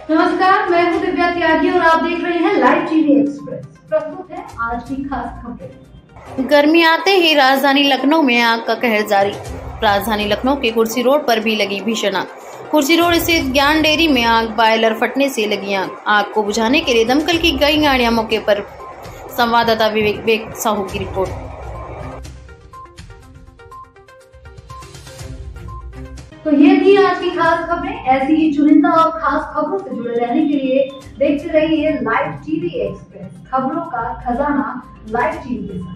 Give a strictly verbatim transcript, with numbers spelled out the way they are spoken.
नमस्कार, मैं हूं दिव्या त्यागी और आप देख रहे हैं लाइव टीवी एक्सप्रेस। प्रस्तुत है आज की खास खबरें। गर्मी आते ही राजधानी लखनऊ में आग का कहर जारी। राजधानी लखनऊ के कुर्सी रोड पर भी लगी भीषण आग। कुर्सी रोड स्थित ज्ञान डेयरी में आग बॉयलर फटने से लगी आग। आग को बुझाने के लिए दमकल की कई गाड़ियां मौके पर। संवाददाता विवेक विवेक साहू की रिपोर्ट। तो ये थी आज की खास खबरें। ऐसी ही चुनिंदा और खास खबरों से जुड़े रहने के लिए देखते रहिए लाइव टीवी एक्सप्रेस। खबरों का खजाना लाइव टीवी के साथ।